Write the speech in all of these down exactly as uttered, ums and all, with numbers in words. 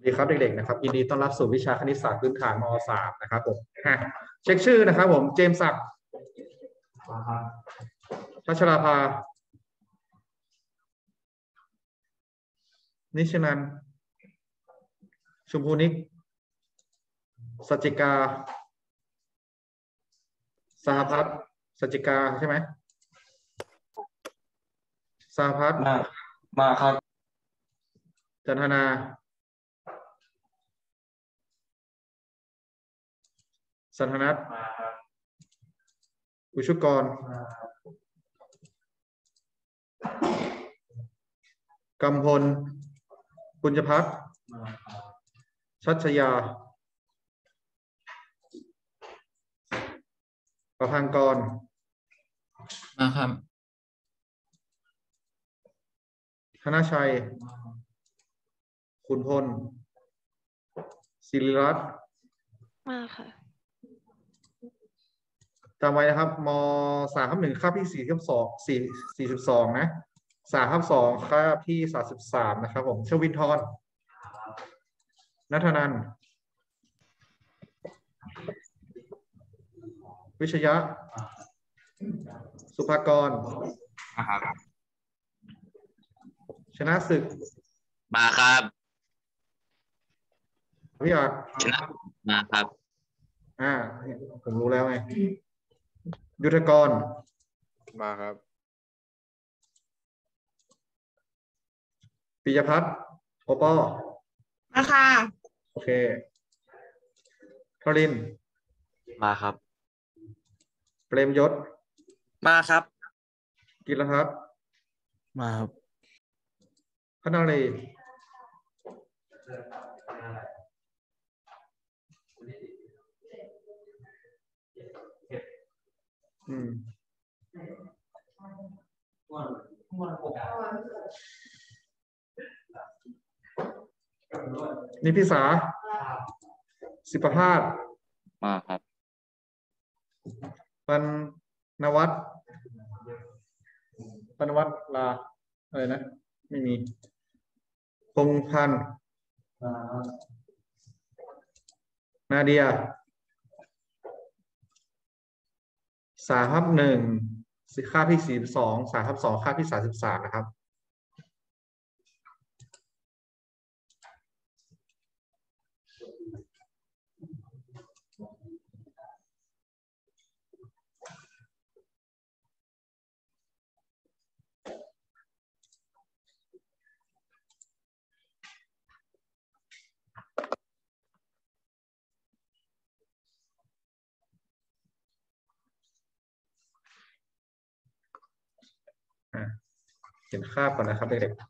ดีครับเด็กๆนะครับยินดีต้อนรับสู่วิชาคณิตศาสตร์พื้นฐานม .สาม นะครับผมเช็คชื่อนะครับผมเจมส์ศักดิ์พัชราภานิชนันท์ชมพูนิกสัจจิกาสหพัฒน์สัจจิกาใช่ไหมสหพัฒน์มามาครับจันทนาสันทนัทอุชุกรกำพลปุญญพัฒน์ชัชยาประพังกรมาครับธนชัยขุนพลศิริรัตน์มาค่ะจำไว้นะครับมสามทับหนึ่งคาบที่สี่ทับสองสี่สี่สิบสองนะสามทับสองคาบที่สามสิบสามนะครับผมชวินทร์ณัฐนันท์วิชยะสุภากรครับชนะศึกมาครับพี่อาจชนะมาครับอ่าผมรู้แล้วไงยุทธกรมาครับปิยพัฒน์โอปอมาค่ะโอเคทรินมาครับเปรมยศมาครับกิรทัศน์มาครับพนารีอืมนิพิสาสิประภาสมาครับปันนวัฒน์ปันนวัฒน์ลาอะไรนะไม่มีพงพันธ์นาเดียสามทับหนึ่งค่าที่สี่สิบสองสามทับสองค่าที่สามสิบสามนะครับเห็นค่าก่อนนะครับเด็กๆ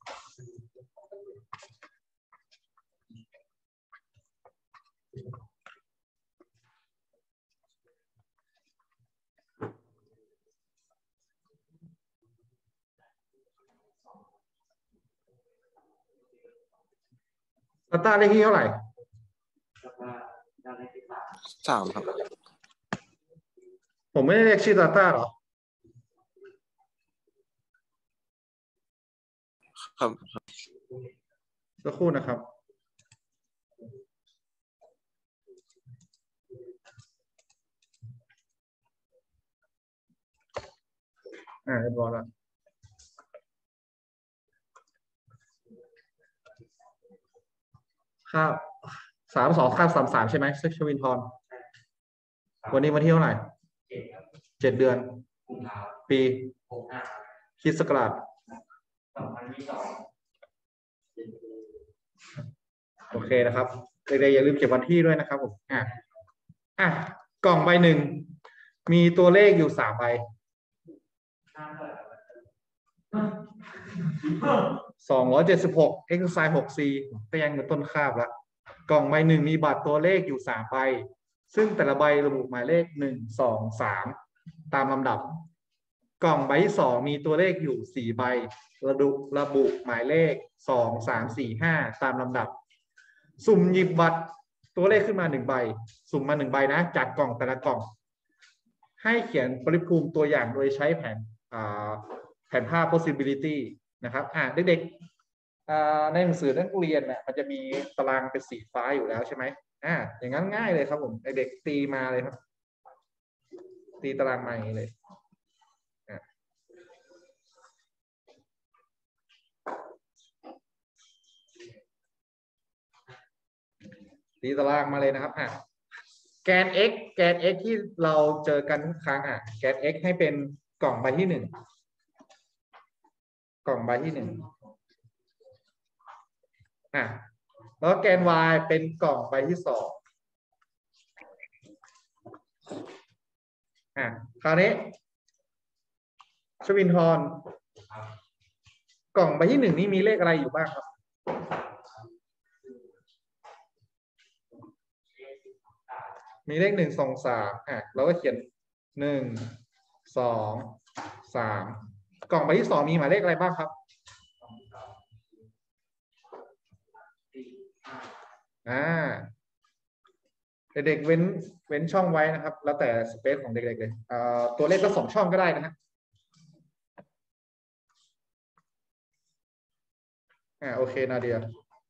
ตาต้าเลขที่เท่าไหร่สามครับผมไม่ได้เรียกชื่อตาต้าหรอครับสักครู่นะครับอ่าเรียบร้อยแล้วค่าสามสองค่าสามสามใช่ไหมเซ็กชวินทร์วันนี้วันที่เท่าไหร่เจ็ดเดือนปีคริสต์ศักราชโอเคนะครับเด็กๆอย่าลืมเก็บวันที่ด้วยนะครับผมอ่ะอ่ะกล่องใบหนึ่งมีตัวเลขอยู่สามใบสองร้อยเจ็ดสิบหก exercise หก c ก็ยังอยู่ต้นคาบละกล่องใบหนึ่งมีบัตรตัวเลขอยู่สามใบซึ่งแต่ละใบระบุหมายเลขหนึ่งสองสามตามลำดับกล่องใบที่สองมีตัวเลขอยู่สี่ใบระบุระบุหมายเลขสองสามสี่ห้าตามลำดับสุ่มหยิบบัตรตัวเลขขึ้นมาหนึ่งใบสุ่มมาหนึ่งใบนะจากกล่องแต่ละกล่องให้เขียนปริภูมิตัวอย่างโดยใช้แผนแผนภาพ possibility นะครับอ่ะเด็กในหนังสือนักเรียนเนี่ยมันจะมีตารางเป็นสีฟ้าอยู่แล้วใช่ไหมอ่าอย่างนั้นง่ายเลยครับผมเด็กๆตีมาเลยครับตีตารางมาอย่างนี้เลยตีตารางมาเลยนะครับอ่ะแกน x แกน x ที่เราเจอกันทุกครั้งอ่ะแกน x ให้เป็นกล่องใบที่หนึ่งกล่องใบที่หนึ่งอ่ะแล้วแกน y เป็นกล่องใบที่สองอ่ะคราวนี้ชวินทร์กล่องใบที่หนึ่งนี่มีเลขอะไรอยู่บ้างครับมีเลขหนึ่งสองสามอ่ะเราก็เขียนหนึ่งสองสามกล่องใบที่สองมีหมายเลขอะไรบ้างครับอ่าเด็กๆเว้นเว้นช่องไว้นะครับแล้วแต่สเปซของเด็กๆเลยเอ่อตัวเลขละสองช่องก็ได้นะฮะอ่าโอเคนาเดีย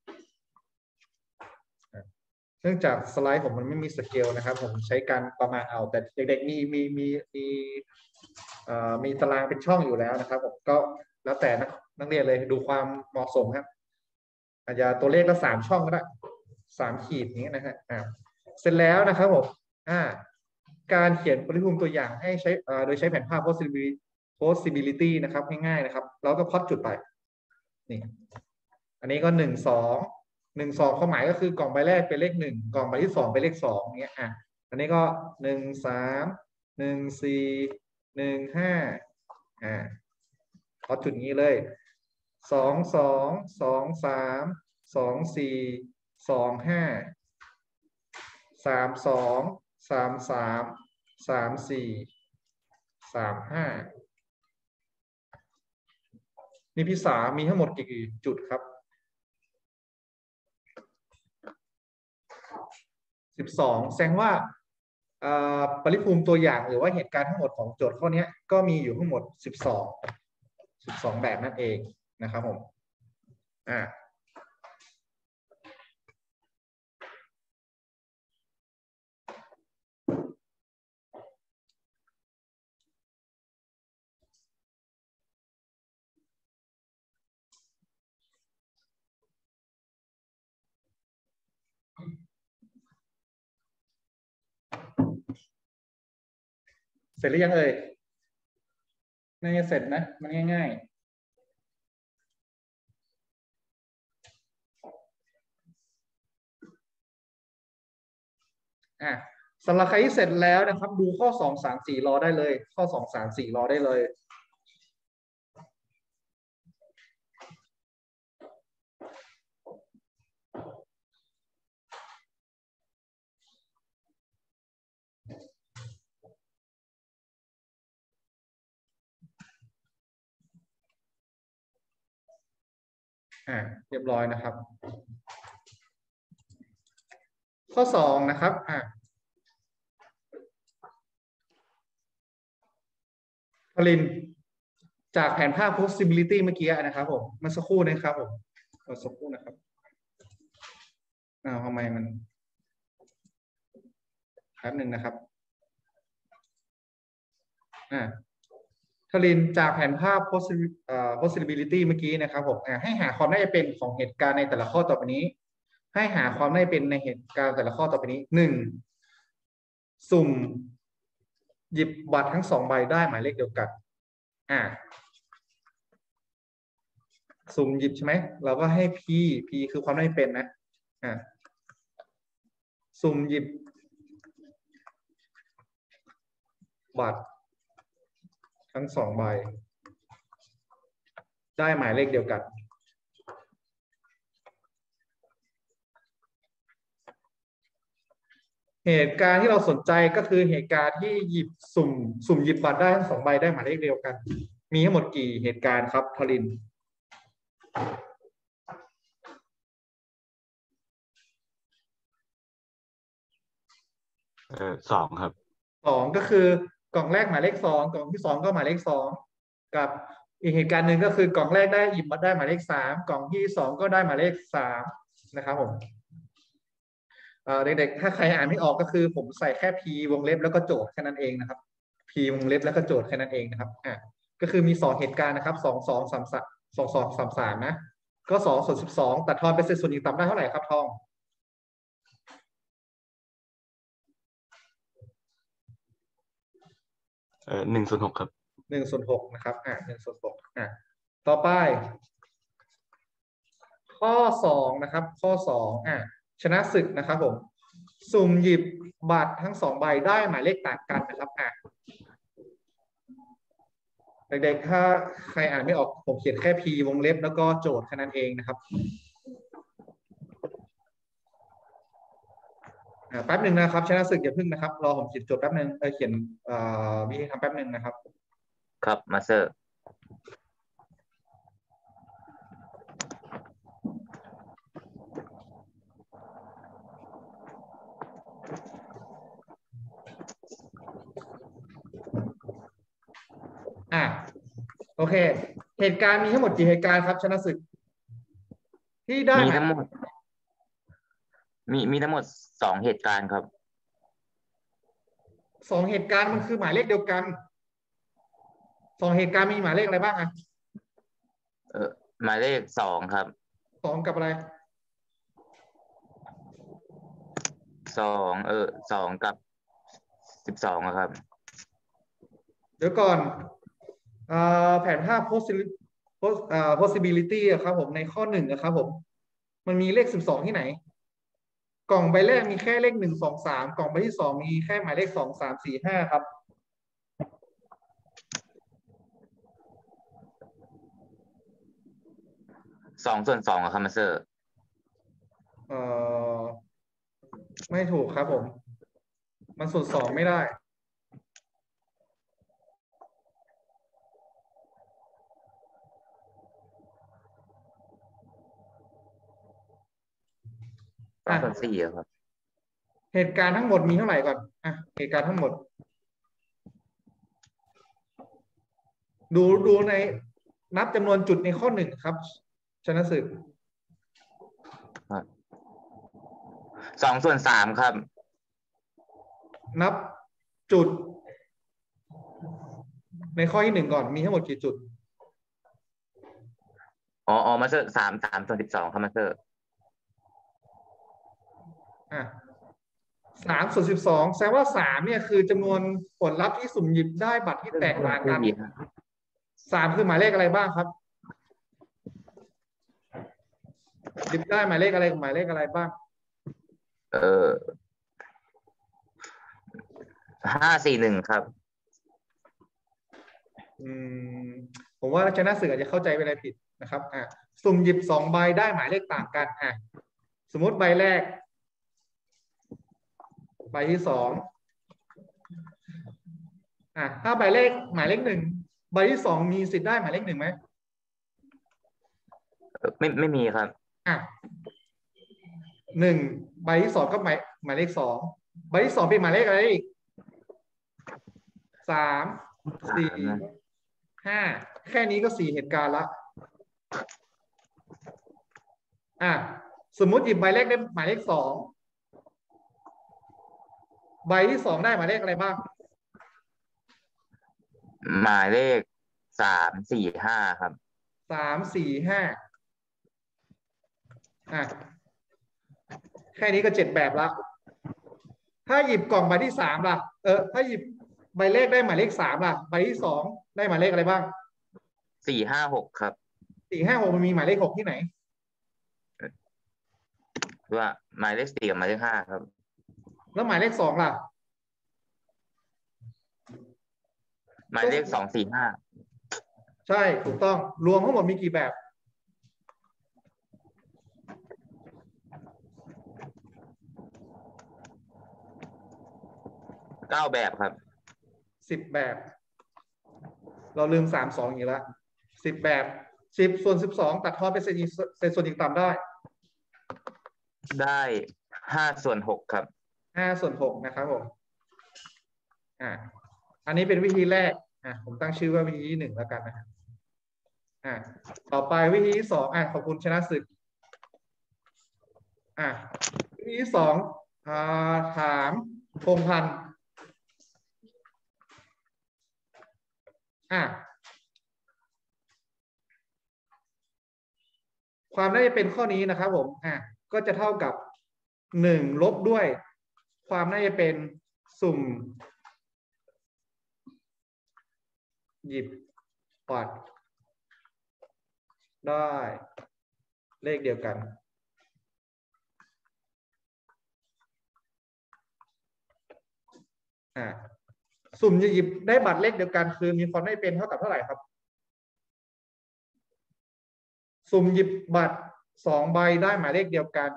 เนื่องจากสไลด์ผมมันไม่มีสเกลนะครับผมใช้การประมาณเอาแต่เด็กๆมีมีมีมีเอ่อมีตารางเป็นช่องอยู่แล้วนะครับผมก็แล้วแต่นักนักเรียนเลยดูความเหมาะสมครับอาจจะตัวเลขละสามช่องก็ได้สามขีดนี้นะฮะอ่าเสร็จแล้วนะครับผมอ่าการเขียนปริภูมิตัวอย่างให้ใช้อ่าโดยใช้แผนภาพ possibility possibility นะครับง่ายๆนะครับแล้วก็พล็อตจุดไปนี่อันนี้ก็หนึ่งสองหนึ่งสองความหมายก็คือกล่องใบแรกเป็นเลขหนึ่งกล่องใบที่สองเป็นเลขสองเงี้ยอ่ะอันนี้ก็หนึ่งสามหนึ่งสี่หนึ่งห้าอ่าพอจุดนี้เลยสองสองสองสามสองสี่สองห้าสามสองสามสามสามสี่สามห้านี่พี่สามีทั้งหมดกี่จุดครับสิบสองแสดงว่าปริภูมิตัวอย่างหรือว่าเหตุการณ์ทั้งหมดของโจทย์ข้อนี้ก็มีอยู่ทั้งหมดสิบสอง สิบสองแบบนั่นเองนะครับผมอ่าเสร็จหรือยังเอ่ยน่าจะเสร็จนะมันง่ายๆอ่ะสำหรับใครที่เสร็จแล้วนะครับดูข้อสองสามสี่รอได้เลยข้อสองสามสี่รอได้เลยอ่าเรียบร้อยนะครับข้อสองนะครับอ่าพลินจากแผนภาพ possibility เมื่อกี้นะครับผมมาสักครู่นะครับผมมาสักครู่นะครับอ้าวทำไมมันแป๊บหนึ่งนะครับอ่าทลินจากแผนภาพ possibility เมื่อกี้นะครับผมให้หาความน่าจะเป็นของเหตุการณ์ในแต่ละข้อต่อไปนี้ให้หาความน่าจะเป็นในเหตุการณ์แต่ละข้อต่อไปนี้หนึ่งสุ่มหยิบบัตรทั้งสองใบได้หมายเลขเดียวกันอ่าสุ่มหยิบใช่ไหมเราก็ให้ p p คือความน่าจะเป็นนะอ่าสุ่มหยิบบัตรทั้งสองใบได้หมายเลขเดียวกันเหตุการณ์ที่เราสนใจก็คือเหตุการณ์ที่หยิบสุ่มสุ่มหยิบบัตรได้ทั้งสองใบได้หมายเลขเดียวกันมีทั้งหมดกี่เหตุการณ์ครับทลินเออสองครับสองก็คือกล่องแรกหมายเลขสองกล่องที่สองก็หมายเลขสองกับอีกเหตุการณ์หนึ่งก็คือกล่องแรกได้หยิบมาได้หมายเลขสามกล่องที่สองก็ได้หมายเลขสามนะครับผมเอ่อเด็กๆถ้าใครอ่านไม่ออกก็คือผมใส่แค่ p วงเล็บแล้วก็โจทย์แค่นั้นเองนะครับ p วงเล็บแล้วก็โจทย์แค่นั้นเองนะครับอ่ะก็คือมีสองเหตุการณ์นะครับสองสองสามสามสองสองสามสามนะก็สองส่วนสิบสองตัดทอนเป็นเศษส่วนอีกต่ำได้เท่าไหร่ครับทองเออหนึ่งส่วนหกครับหนึ่งส่วนหกนะครับอ่ะหนึ่งส่วนหกอ่ะต่อไปข้อสองนะครับข้อสองอ่ะชนะศึกนะครับผมสุ่มหยิบบัตรทั้งสองใบได้หมายเลขต่างกันนะครับอ่ะเด็กๆถ้าใครอ่านไม่ออกผมเขียนแค่ p วงเล็บแล้วก็โจทย์แค่นั้นเองนะครับอ่าแป๊บหนึ่งนะครับชนะศึกอย่าพึ่งนะครับรอผมเขียนโจทย์แป๊บหนึ่งเออเขียนเอ่อวิธีทำแป๊บหนึ่งนะครับครับมาสเตอร์อ่ะโอเคเหตุการณ์มีทั้งหมดกี่เหตุการณ์ครับชนะศึกที่ได้มีทั้งหมดมีมีทั้งหมดสองเหตุการณ์ครับสองเหตุการณ์มันคือหมายเลขเดียวกันสองเหตุการณ์มีหมายเลขอะไรบ้างอ่ะเออหมายเลขสองครับสองกับอะไรสองเออสองกับสิบสองครับเดี๋ยวก่อนอ่าแผนภาพ possibility อ่า possibility อะครับผมในข้อหนึ่งนะครับผมมันมีเลขสิบสองที่ไหนกล่องใบแรกมีแค่เลขหนึ่งสองสามกล่องใบที่สองมีแค่หมายเลขสองสามสี่ห้าครับสองส่วนสองครับมาสเตอร์เอ่อไม่ถูกครับผมมันส่วนสองไม่ได้สองส่วนสี่ครับเหตุการณ์ทั้งหมดมีเท่าไหร่ก่อนอ่ะเหตุการณ์ทั้งหมดดูดูในนับจำนวนจุดในข้อหนึ่งครับชนะศึกสองส่วนสามครับนับจุดในข้อที่หนึ่งก่อนมีทั้งหมดกี่จุดอ๋ออ๋อมาสเตอร์สามสามส่วนสิบสองครับมาสเตอร์อ่ะสามส่วนสิบสองแสดงว่าสามเนี่ยคือจำนวนผลลัพธ์ที่สุ่มหยิบได้บัตรที่แตกต่างกันสามคือหมายเลขอะไรบ้างครับหยิบได้หมายเลขอะไรกับหมายเลขอะไรบ้างเออห้าสี่หนึ่งครับอืมผมว่าชนะศึกอาจจะเข้าใจไปอะไรผิดนะครับอ่ะสุ่มหยิบสองใบได้หมายเลขต่างกันอ่ะสมมติใบแรกใบที่สองอ่ะถ้าใบเลขหมายเลขหนึ่งใบที่สองมีสิทธิ์ได้หมายเลขหนึ่งไหมไม่ไม่มีครับอ่ะหนึ่งใบที่สองก็หมายหมายเลขสองใบที่สองเป็นหมายเลขอะไรอีกสามสี่ห้าแค่นี้ก็สี่เหตุการณ์ละอ่ะสมมุติหยิบใบเลขได้หมายเลขสองใบที่สองได้หมายเลขอะไรบ้างหมายเลขสามสี่ห้าครับสามสี่ห้าอ่ะแค่นี้ก็เจ็ดแบบละถ้าหยิบกล่องใบที่สามล่ะเออถ้าหยิบใบเลขได้หมายเลขสามล่ะใบที่สองได้หมายเลขอะไรบ้างสี่ห้าหกครับสี่ห้าหกมันมีหมายเลขหกที่ไหนว่าหมายเลขสี่กับหมายเลขห้าครับแล้วหมายเลขสองล่ะหมายเลขสองสี่ห้าใช่ถูกต้องรวมทั้งหมดมีกี่แบบเก้าแบบครับสิบแบบเราลืมสามสองอีกแล้วสิบแบบสิบส่วนสิบสองตัดทอนเป็นเศษเศษส่วนอีกต่ำได้ได้ห้าส่วนหกครับห้าส่วนหกนะครับผมอ่าอันนี้เป็นวิธีแรกอ่ะผมตั้งชื่อว่าวิธีที่หนึ่งแล้วกันนะอ่ะต่อไปวิธีที่สองอ่ะขอบคุณชนะศึกอ่ะวิธีที่สองอ่าถามพงษ์พันธ์อ่ะความน่าจะเป็นข้อนี้นะครับผมอ่ะก็จะเท่ากับหนึ่งลบด้วยความน่าจะเป็นสุ่มหยิบบัตรได้เลขเดียวกันอ่าสุ่มหยิบได้บัตรเลขเดียวกันคือมีความได้เป็นเท่ากับเท่าไหร่ครับสุ่มหยิบบัตรสองใบได้หมายเลขเดียวกัน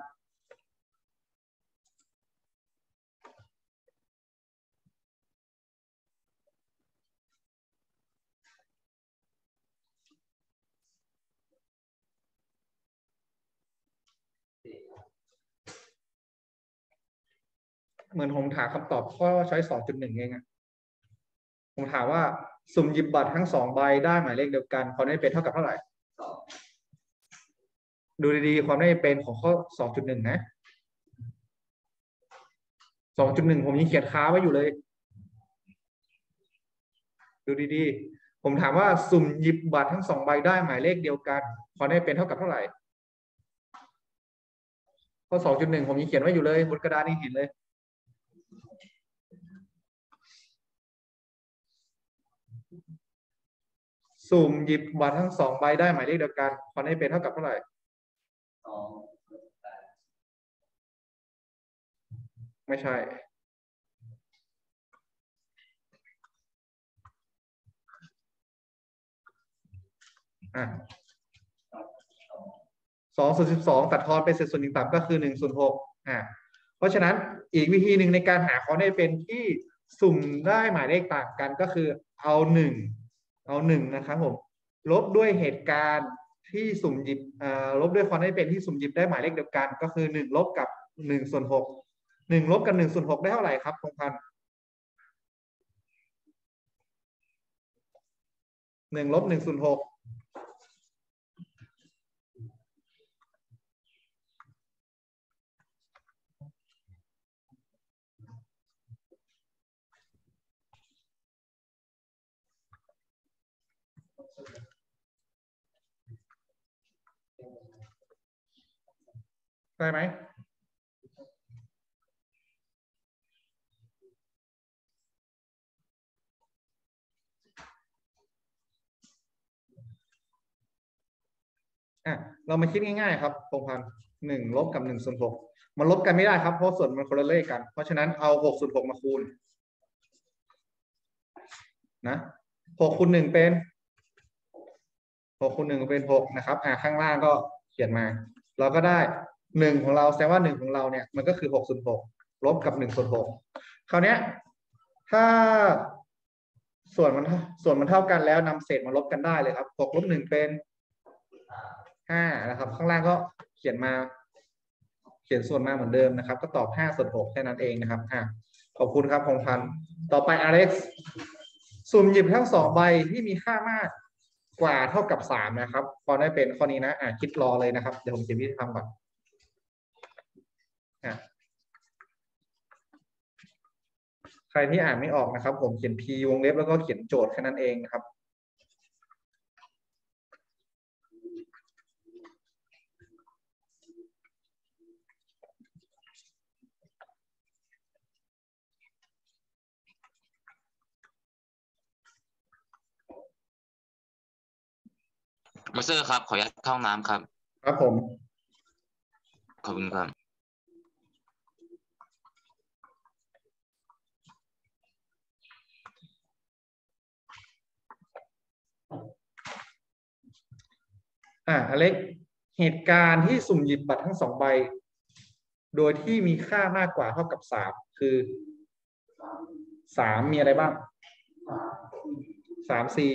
เหมือนผมถามคำตอบข้อช้อยสองจุดหนึ่งเองอะผมถามว่าสุ่มหยิบบัตรทั้งสองใบได้หมายเลขเดียวกันความได้เป็นเท่ากับเท่าไหร่ดูดีๆความได้เป็นของข้อสองจุดหนึ่งนะสองจุดหนึ่งผมยังเขียนค้าไว้อยู่เลยดูดีๆผมถามว่าสุ่มหยิบบัตรทั้งสองใบได้หมายเลขเดียวกันความได้เป็นเท่ากับเท่าไหร่ข้อสองจุดหนึ่งผมยังเขียนไว้อยู่เลยบนกระดานนี่เห็นเลยสุ่มหยิบบัตรทั้งสองใบได้หมายเลขเดียวกันความได้เป็นเท่ากับเท่าไหร่ไม่ใช่อ่ะสองส่วนสิบสองตัดทอนเป็นเศษส่วนหนึ่งต่ำก็คือหนึ่งส่วนหกอ่ะเพราะฉะนั้นอีกวิธีหนึ่งในการหาความได้เป็นที่สุ่มได้หมายเลขต่างกันก็คือเอาหนึ่งเอาหนึ่งนะครับผมลบด้วยเหตุการณ์ที่สุ่มหยิบอ่าลบด้วยความได้เป็นที่สุ่มหยิบได้หมายเลขเดียวกันก็คือหนึ่งลบกับหนึ่งส่วนหกหนึ่งลบกับหนึ่งส่วนหกได้เท่าไหร่ครับพงษ์พันธ์หนึ่งลบหนึ่งส่วนหกได้ไหมอ่ะเรามาคิดง่ายๆครับพงษ์พันธ์หนึ่งลบกับหนึ่งส่วนหกมันลบกันไม่ได้ครับเพราะส่วนมันคนละเลขกันเพราะฉะนั้นเอาหกส่วนหกมาคูณนะหกคูณหนึ่งเป็นหกคูณหนึ่งเป็นหกนะครับอ่าข้างล่างก็เขียนมาเราก็ได้หนึ่งของเราแสดงว่าหนึ่งของเราเนี่ยมันก็คือหกส่วนหกลบกับหนึ่งส่วนหกคราวเนี้ยถ้าส่วนมันส่วนมันเท่ากันแล้วนำเศษมาลบกันได้เลยครับหกลบหนึ่งเป็นห้านะครับข้างล่างก็เขียนมาเขียนส่วนมาเหมือนเดิมนะครับก็ตอบห้าส่วนหกแค่นั้นเองนะครับอ่าขอบคุณครับพงษ์พันธ์ต่อไปอเล็กซ์สุ่มหยิบทั้งสองใบที่มีค่ามากกว่าเท่ากับสามนะครับพอได้เป็นข้อนี้นะอ่ะคิดรอเลยนะครับเดี๋ยวผมเขียนวิธีทำก่อนอ่ะใครที่อ่านไม่ออกนะครับผมเขียน P วงเล็บแล้วก็เขียนโจทย์แค่นั้นเองนะครับมาสเตอร์ครับขออนุญาตเข้าห้องน้ำครับครับผมขอบคุณครับอ่ะอเล็กเหตุการณ์ที่สุ่มหยิบบัตรทั้งสองใบโดยที่มีค่ามากกว่าเท่ากับสามคือสามมีอะไรบ้างสามสี่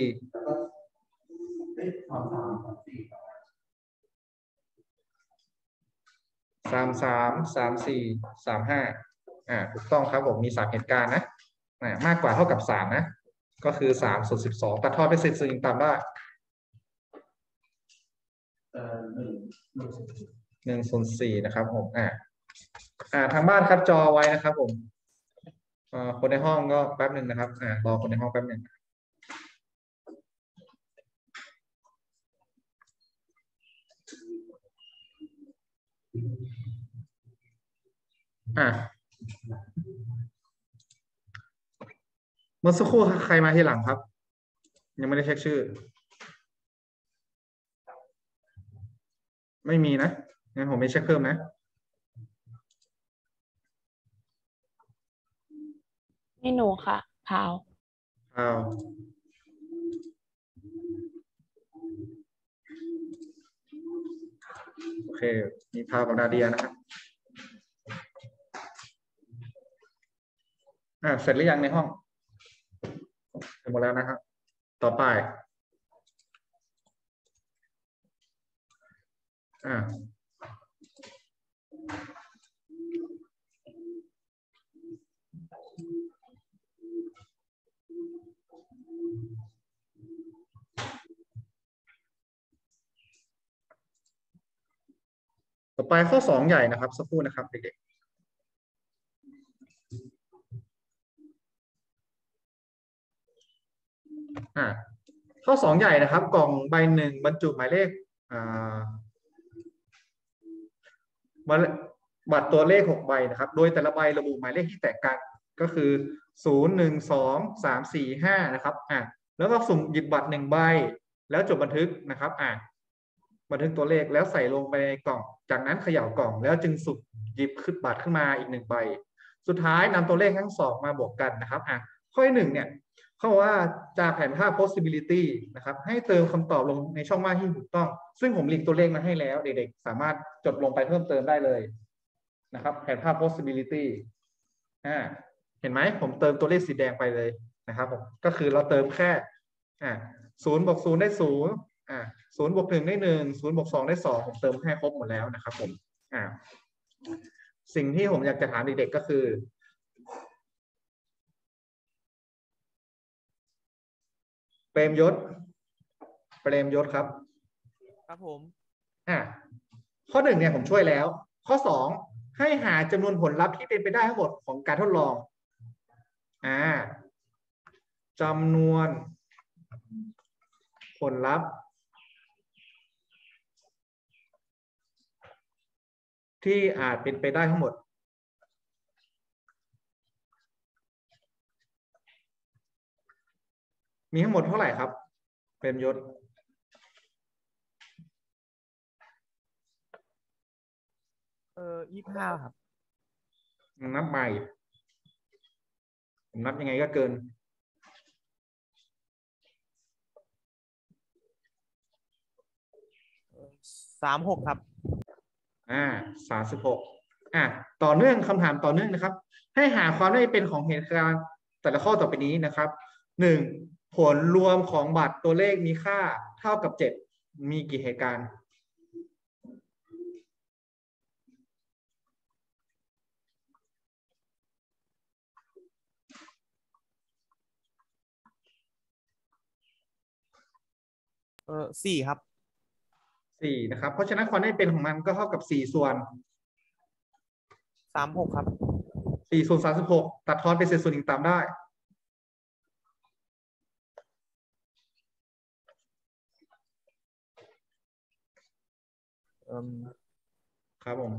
สามสามสามสี่สามห้าอ่าถูกต้องครับผมมีสามเหตุการณ์นะอ่ามากกว่าเท่ากับสามนะก็คือสามส่วนสิบสองตัดทอนเป็นเศษส่วนต่างได้หนึ่งส่วนสี่นะครับผมอ่าอ่าทางบ้านคัดจอไว้นะครับผมอ่าคนในห้องก็แป๊บหนึ่งนะครับอ่ารอคนในห้องแป๊บหนึ่งอ่าเมื่อสักครู่ใครมาทีหลังครับ ยังไม่ได้เช็คชื่อ ไม่มีนะงั้นผมไม่เช็คเพิ่มนะนี่หนูค่ะพาวอ้าวโอเค มีพาวกับนาเดียนะครับอ่าเสร็จหรือยังในห้องเสร็จหมดแล้วนะครับ ต่อไปอ่าต่อไปข้อสองใหญ่นะครับสักครู่นะครับเด็กๆอ่าข้อสองใหญ่นะครับ กล่องใบหนึ่งบรรจุหมายเลขอ่าบัตรตัวเลขหกใบนะครับ โดยแต่ละใบระบุหมายเลขที่แตกกันก็คือศูนย์หนึ่งสองสามสี่ห้านะครับอ่าแล้วก็สุ่มหยิบบัตรหนึ่งใบแล้วจดบันทึกนะครับอ่าบันทึกตัวเลขแล้วใส่ลงไปในกล่องจากนั้นเขย่ากล่องแล้วจึงสุ่มหยิบขึ้นบัตรขึ้นมาอีกหนึ่งใบสุดท้ายนำตัวเลขทั้งสองมาบวกกันนะครับอ่าข้อที่หนึ่งเนี่ยเขาบอกว่าจากแผนภาพ possibility นะครับให้เติมคำตอบลงในช่องว่างที่ถูกต้องซึ่งผมลิงก์ตัวเลขมาให้แล้วเด็กๆสามารถจดลงไปเพิ่มเติมได้เลยนะครับแผนภาพ possibility อ่าเห็นไหมผมเติมตัวเลขสีแดงไปเลยนะครับผมก็คือเราเติมแค่อ่าศูนย์บวกศูนย์ได้ศูนย์อ่าศูนย์บวกหนึ่งได้หนึ่งศูนย์บวกสองได้สองผมเติมให้ครบหมดแล้วนะครับผมอ่าสิ่งที่ผมอยากจะถามเด็กๆก็คือเปรมยศเปรมยศครับครับผมอ่าข้อหนึ่งเนี่ยผมช่วยแล้วข้อสองให้หาจำนวนผลลัพธ์ที่เป็นไปได้ทั้งหมดของการทดลองอ่าจำนวนผลลัพธ์ที่อาจเป็นไปได้ทั้งหมดมีทั้งหมดเท่าไหร่ครับเปรมยศเออยี่สิบห้าครับนับใหม่ผมนับยังไงก็เกินสามหกครับอ่าสามสิบหกอ่าต่อเนื่องคำถามต่อเนื่องนะครับให้หาความได้เป็นของเหตุการณ์แต่ละข้อต่อไปนี้นะครับหนึ่งผลรวมของบัตรตัวเลขมีค่าเท่ากับเจ็ดมีกี่เหตุการณ์เออสี่ครับสี่นะครับเพราะฉะนั้นความได้เป็นของมันก็เท่ากับสี่ส่วนสามหกครับสี่ส่วนสามสิบหกตัดทอนเป็นเศษส่วนหนึ่งตามได้เอ่มครับผม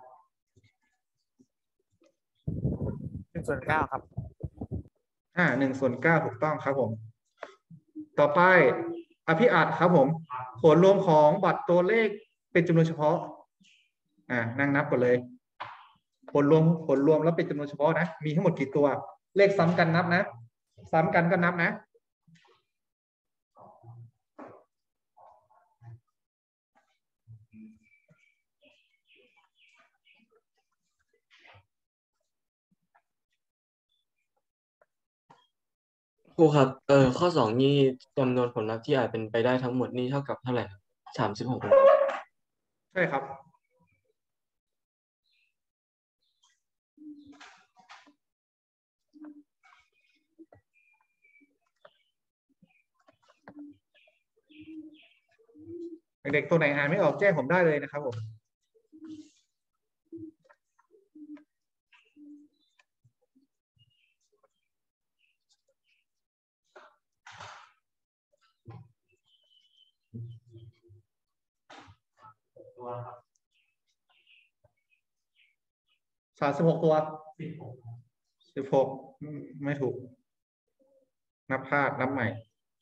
หนึ่งส่วนเก้าครับอ่าหนึ่งส่วนเก้าถูกต้องครับผมต่อไปอภิอัตครับผมผลรวมของบัตรตัวเลขเป็นจำนวนเฉพาะอ่านั่งนับก่อนเลยผลรวมผลรวมแล้วเป็นจำนวนเฉพาะนะมีทั้งหมดกี่ตัวเลขซ้ำกันนับนะซ้ำกันก็นับนะครูครับเออข้อสองนี่จำนวนผลลัพธ์ที่อาจเป็นไปได้ทั้งหมดนี่เท่ากับเท่าไหร่ครับสามสิบหกใช่ครับเด็กๆตัวไหนอ่านไม่ออกแจ้งผมได้เลยนะครับผมสามสิบหกตัวสิบหกไม่ถูกนับพลาดนับใหม่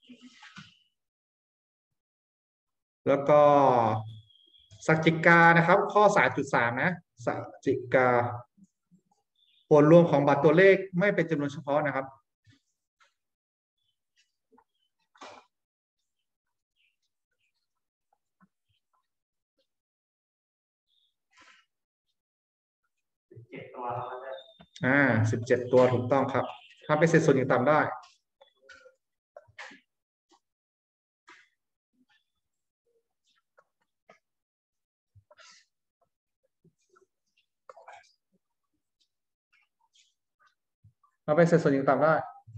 แล้วก็สัจจิกานะครับข้อ สามจุดสาม นะสัจจิกาผลรวมของบัตรตัวเลขไม่เป็นจำนวนเฉพาะนะครับอ่าสิบเจ็ดตัวถูกต้องครับทำเป็นเศษส่วนอย่างต่ำได้ทำเป็นเศษส่วนอย่างต่ำได้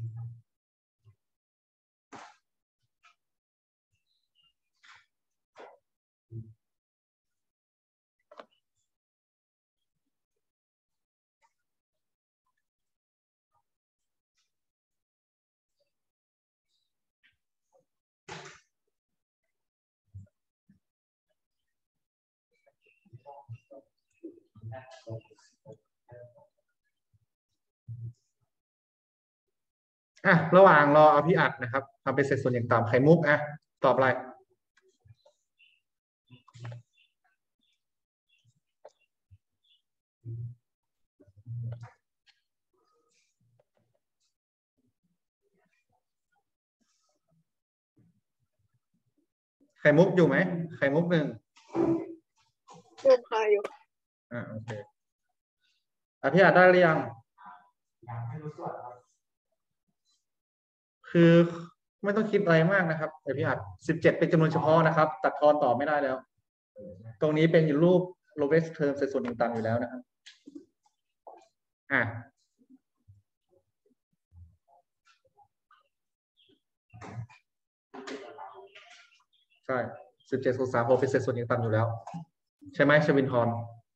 อ่ะระหว่างรอเอาพี่อัดนะครับทำเป็นเศษส่วนอย่างต่ำไข่มุกอ่ะตอบอะไรไข่มุกอยู่ไหมไข่มุกหนึ่งอยู่ค่ะอยู่อ่าโอเคอ่ะพี่อัดได้หรือยังคือไม่ต้องคิดอะไรมากนะครับแต่พี่อัดสิบเจ็ดเป็นจำนวนเฉพาะนะครับตัดทอนต่อไม่ได้แล้วตรงนี้เป็นอยู่รูปโลเวสเทอร์มเศษส่วนต่างๆอยู่แล้วนะครับอ่ะใช่สิบเจ็ดส่วนสามหกเป็นเศษส่วนต่างๆอยู่แล้วใช่ไหมชวินทร์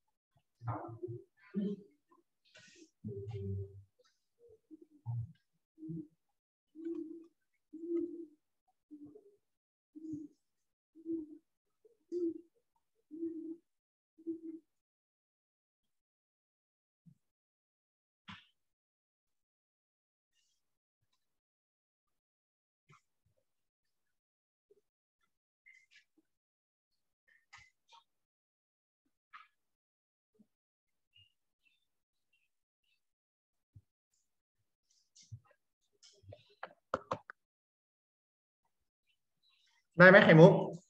ได้ไหมไข่มุก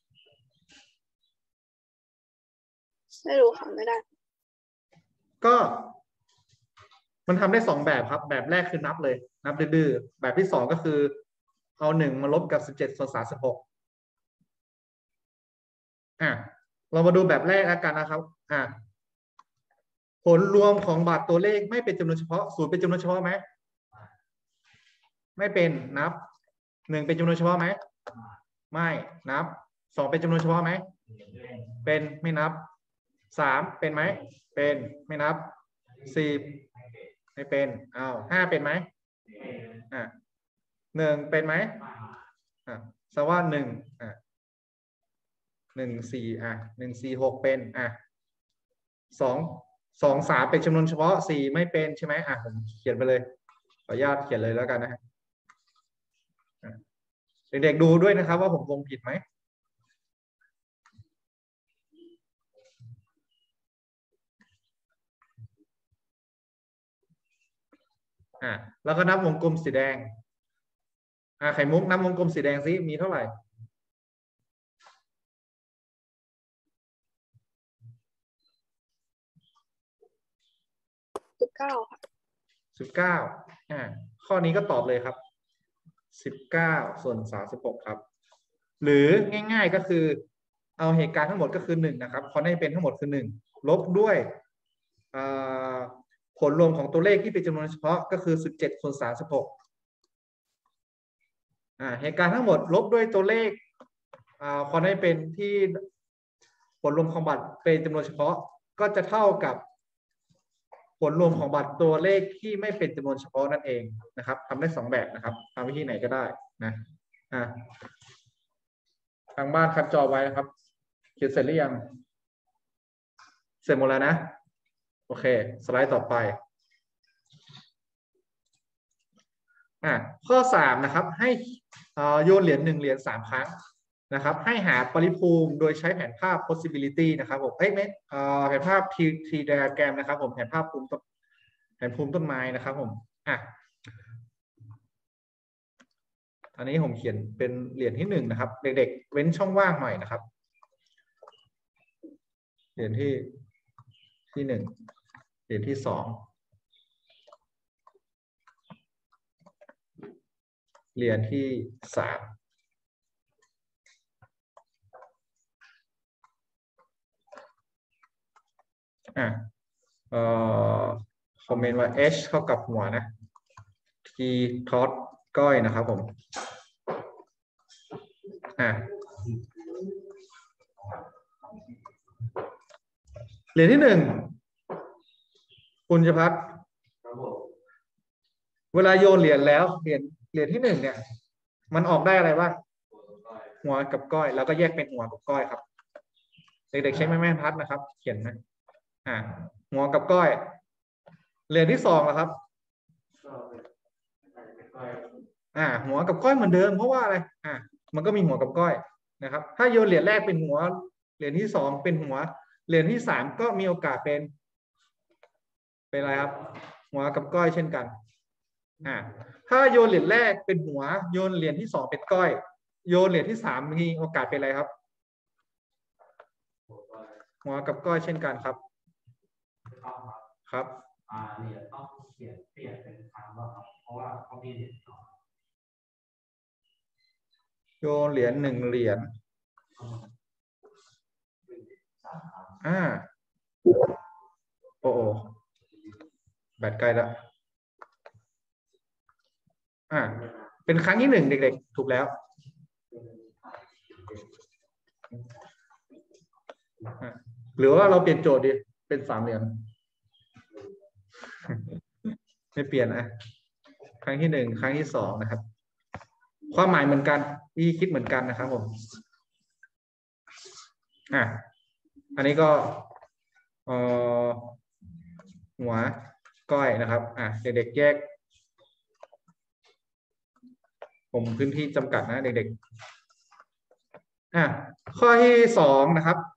ไม่รู้ค่ะไม่ได้ก็มันทำได้สองแบบครับแบบแรกคือนับเลยนับดื้อๆแบบที่สองก็คือเอาหนึ่งมาลบกับสิบเจ็ดส่วนสามสิบหกอ่ะเรามาดูแบบแรกแล้วกันนะครับอ่ะผลรวมของบัตรตัวเลขไม่เป็นจำนวนเฉพาะศูนย์เป็นจำนวนเฉพาะไหมไม่เป็นนับหนึ่งเป็นจำนวนเฉพาะไหมไม่นับสองเป็นจำนวนเฉพาะไหมเป็นไม่นับสามเป็นไหมเป็นไม่นับสี่ไม่เป็นอ้าวห้าเป็นไหมอ่ะหนึ่งเป็นไหมอ่ะสว่าหนึ่งอ่ะหนึ่งสี่อ่ะหนึ่งสี่หกเป็นอ่ะสองสองสามเป็นจำนวนเฉพาะสี่ไม่เป็นใช่ไหมอ่ะผมเขียนไปเลยขออนุญาตเขียนเลยแล้วกันนะฮะเด็กๆดูด้วยนะครับว่าผมวงผิดไหมอ่ะแล้วก็นับวงกลมสีแดงอ่ะไข่มุกนับวงกลมสีแดงซิมีเท่าไหร่สิบเก้าค่ะสิบเก้าอ่าข้อนี้ก็ตอบเลยครับสิบเก้าส่วนสามสิบหกครับหรือง่ายๆก็คือเอาเหตุการณ์ทั้งหมดก็คือหนึ่งนะครับเพราะในเป็นทั้งหมดคือหนึ่งลบด้วยผลรวมของตัวเลขที่เป็นจำนวนเฉพาะก็คือสิบเจ็ดส่วนสามสิบหกอ่าเหตุการณ์ทั้งหมดลบด้วยตัวเลขอ่าความได้เป็นที่ผลรวมของบัตรเป็นจำนวนเฉพาะก็จะเท่ากับผลรวมของบัตรตัวเลขที่ไม่เป็นจำนวนเฉพาะนั่นเองนะครับทำได้สองแบบนะครับทำวิธีไหนก็ได้นะอ่าทางบ้านคัดจอไว้นะครับเขียนเสร็จหรือยังเสร็จหมดแล้วนะโอเคสไลด์ต่อไปอ่าข้อสามนะครับให้โยนเหรียญหนึ่งเหรียญสามครั้งนะครับให้หาปริภูมิโดยใช้แผนภาพ possibility นะครับผมเอ้ยไม่แผนภาพ T T diagram นะครับผมแผนภาพภูมิต้นแผนภูมิต้นไม้นะครับผมอ่ะอันนี้ผมเขียนเป็นเหรียญที่หนึ่งนะครับเด็กๆเว้นช่องว่างหน่อยนะครับเหรียญที่ที่หนึ่งเหรียญที่สองเหรียญที่สามอ่ะเอ่อคอมเมนต์ว่า H เท่ากับหัวนะ T ท็อตก้อยนะครับผมอ่ะเหรียญที่หนึ่งคุณชพัฒน์เวลาโยนเหรียญแล้วเหรียญเหรียญที่หนึ่งเนี่ยมันออกได้อะไรบ้างหัวกับก้อยแล้วก็แยกเป็นหัวกับก้อยครับเด็กๆใช้แม่แม่พัดนะครับเขียนนะอ่าหัวกับก้อยเหรียญที่สองนะครับอ่าหัวกับก้อยเหมือนเดิมเพราะว่าอะไรอ่ามันก็มีหัวกับก้อยนะครับถ้าโยนเหรียญแรกเป็นหัวเหรียญที่สองเป็นหัวเหรียญที่สามก็มีโอกาสเป็นเป็นอะไรครับหัวกับก้อยเช่นกันอ่าถ้าโยนเหรียญแรกเป็นหัวโยนเหรียญที่สองเป็นก้อยโยนเหรียญที่สามมีโอกาสเป็นอะไรครับหัวกับก้อยเช่นกันครับครับอ่าเหรียญต้องเขียนเปลี่ยนเป็นคำว่าครับเพราะว่าเขามีเหรียญโยนเหรียญหนึ่งเหรียญอ่าโอ้โอแบตใกล้แล้วอ่าเป็นครั้งที่หนึ่งเด็กๆถูกแล้วหรือว่าเราเปลี่ยนโจทย์ดิเป็นสามเหรียญไม่เปลี่ยนนะครั้งที่หนึ่งครั้งที่สองนะครับความหมายเหมือนกันวิธีคิดเหมือนกันนะครับผมอ่ะอันนี้ก็เอ่อหัวก้อยนะครับอ่ะเด็กๆแยกผมพื้นที่จำกัดนะเด็กๆอ่ะข้อที่สองนะครับ